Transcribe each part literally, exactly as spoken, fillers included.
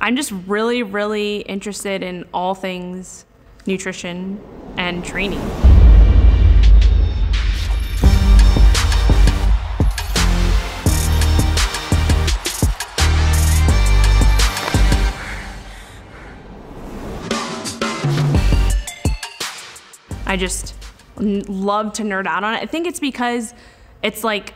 I'm just really, really interested in all things nutrition and training. I just love to nerd out on it. I think it's because it's like,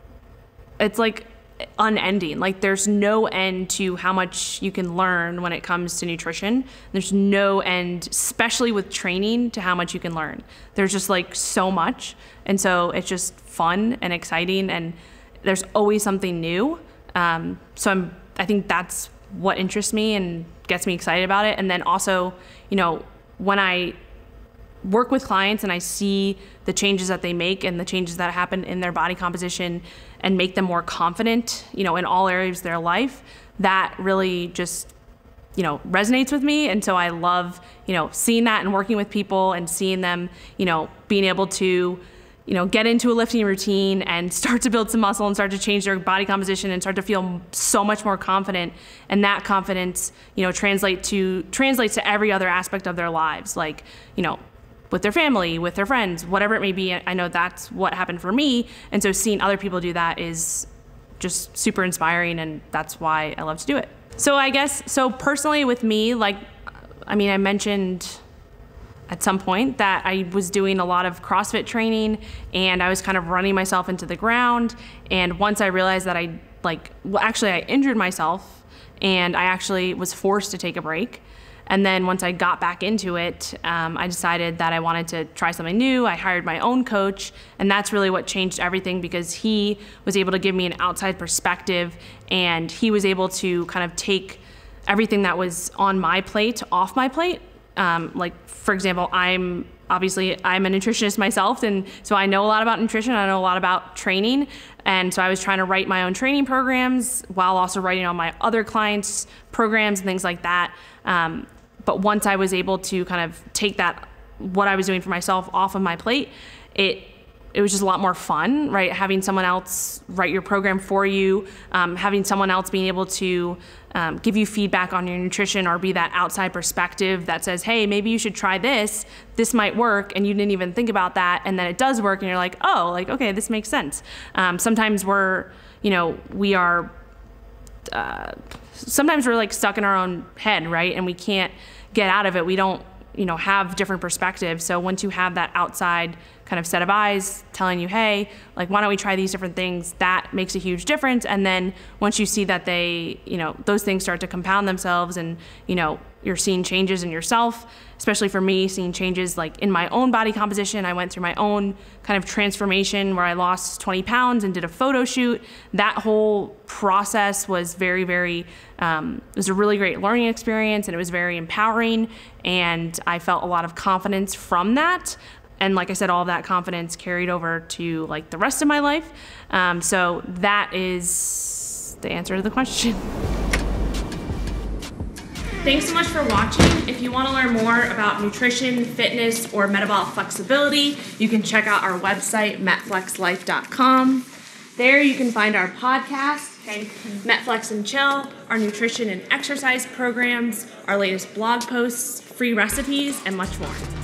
it's like unending. Like there's no end to how much you can learn when it comes to nutrition. There's no end, especially with training, to how much you can learn. There's just like so much. And so it's just fun and exciting, and there's always something new. Um, so I'm, I think that's what interests me and gets me excited about it. And then also, you know, when I work with clients and I see the changes that they make and the changes that happen in their body composition and make them more confident, you know, in all areas of their life, that really just, you know, resonates with me. And so I love, you know, seeing that and working with people and seeing them, you know, being able to, you know, get into a lifting routine and start to build some muscle and start to change their body composition and start to feel so much more confident. And that confidence, you know, translate to, translates to every other aspect of their lives. Like, you know, with their family, with their friends, whatever it may be. I know that's what happened for me. And so seeing other people do that is just super inspiring, and that's why I love to do it. So I guess, so personally with me, like, I mean, I mentioned at some point that I was doing a lot of CrossFit training and I was kind of running myself into the ground. And once I realized that I, like, well, actually I injured myself and I actually was forced to take a break. And then once I got back into it, um, I decided that I wanted to try something new. I hired my own coach, and that's really what changed everything, because he was able to give me an outside perspective, and he was able to kind of take everything that was on my plate off my plate. Um, like, for example, I'm obviously, I'm a nutritionist myself, and so I know a lot about nutrition, I know a lot about training, and so I was trying to write my own training programs while also writing on my other clients' programs and things like that. Um, But once I was able to kind of take that, what I was doing for myself, off of my plate, it it was just a lot more fun, right? Having someone else write your program for you, um, having someone else being able to um, give you feedback on your nutrition, or be that outside perspective that says, hey, maybe you should try this, this might work, and you didn't even think about that, and then it does work, and you're like, oh, like, okay, this makes sense. Um, sometimes we're, you know, we are, uh, sometimes we're like stuck in our own head, right? And we can't get out of it. We don't, you know, have different perspectives. So once you have that outside kind of set of eyes telling you, hey, like, why don't we try these different things, that makes a huge difference. And then once you see that they, you know, those things start to compound themselves, and, you know, you're seeing changes in yourself, especially for me, seeing changes like in my own body composition. I went through my own kind of transformation where I lost twenty pounds and did a photo shoot. That whole process was very, very, um, it was a really great learning experience, and it was very empowering. And I felt a lot of confidence from that. And like I said, all of that confidence carried over to like the rest of my life. Um, so that is the answer to the question. Thanks so much for watching. If you want to learn more about nutrition, fitness, or metabolic flexibility, you can check out our website, met flex life dot com. There you can find our podcast, okay, MetFlex and Chill, our nutrition and exercise programs, our latest blog posts, free recipes, and much more.